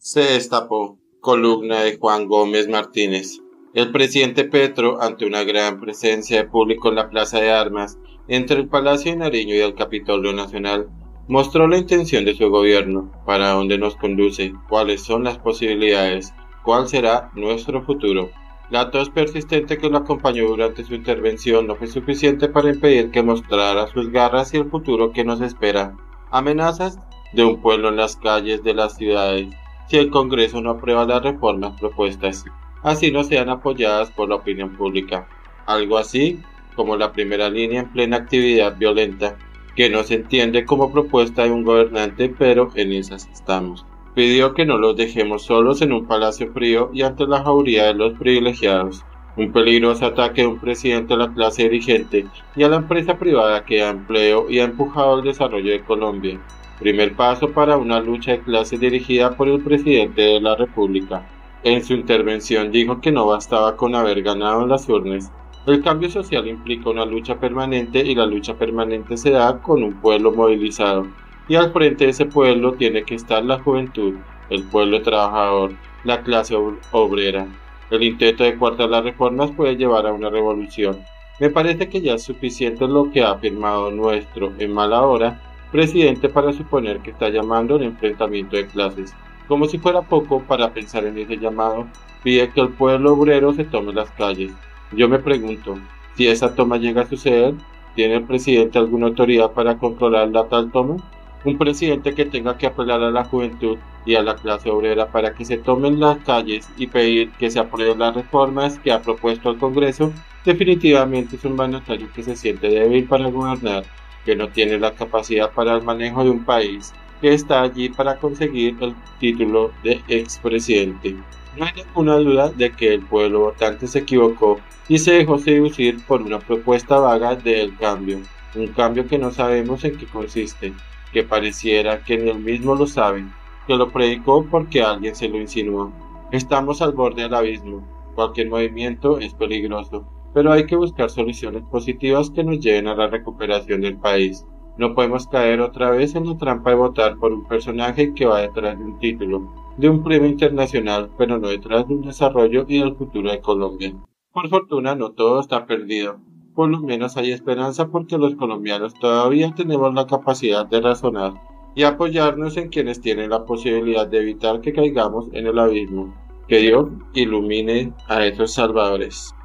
Se destapó. Columna de Juan Gómez Martínez. El presidente Petro, ante una gran presencia de público en la Plaza de Armas, entre el Palacio de Nariño y el Capitolio Nacional, mostró la intención de su gobierno, para dónde nos conduce, cuáles son las posibilidades, cuál será nuestro futuro. La tos persistente que lo acompañó durante su intervención no fue suficiente para impedir que mostrara sus garras y el futuro que nos espera. Amenazas de un pueblo en las calles de las ciudades, si el Congreso no aprueba las reformas propuestas, así no sean apoyadas por la opinión pública. Algo así como la primera línea en plena actividad violenta, que no se entiende como propuesta de un gobernante, pero en esas estamos. Pidió que no los dejemos solos en un palacio frío y ante la jauría de los privilegiados. Un peligroso ataque de un presidente a la clase dirigente y a la empresa privada que da empleo y ha empujado el desarrollo de Colombia. Primer paso para una lucha de clases dirigida por el presidente de la República. En su intervención dijo que no bastaba con haber ganado en las urnas. El cambio social implica una lucha permanente y la lucha permanente se da con un pueblo movilizado. Y al frente de ese pueblo tiene que estar la juventud, el pueblo trabajador, la clase obrera. El intento de coartar las reformas puede llevar a una revolución. Me parece que ya es suficiente lo que ha afirmado nuestro, en mala hora, presidente para suponer que está llamando al enfrentamiento de clases. Como si fuera poco para pensar en ese llamado, pide que el pueblo obrero se tome las calles. Yo me pregunto, si esa toma llega a suceder, ¿tiene el presidente alguna autoridad para controlar la tal toma? Un presidente que tenga que apelar a la juventud y a la clase obrera para que se tomen las calles y pedir que se aprueben las reformas que ha propuesto el Congreso, definitivamente es un mandatario que se siente débil para gobernar, que no tiene la capacidad para el manejo de un país, que está allí para conseguir el título de expresidente. No hay ninguna duda de que el pueblo votante se equivocó y se dejó seducir por una propuesta vaga del cambio, un cambio que no sabemos en qué consiste, que pareciera que ni él mismo lo sabe, que lo predicó porque alguien se lo insinuó. Estamos al borde del abismo, cualquier movimiento es peligroso, pero hay que buscar soluciones positivas que nos lleven a la recuperación del país. No podemos caer otra vez en la trampa de votar por un personaje que va detrás de un título, de un premio internacional, pero no detrás de un desarrollo y del futuro de Colombia. Por fortuna no todo está perdido. Por lo menos hay esperanza porque los colombianos todavía tenemos la capacidad de razonar y apoyarnos en quienes tienen la posibilidad de evitar que caigamos en el abismo. Que Dios ilumine a esos salvadores.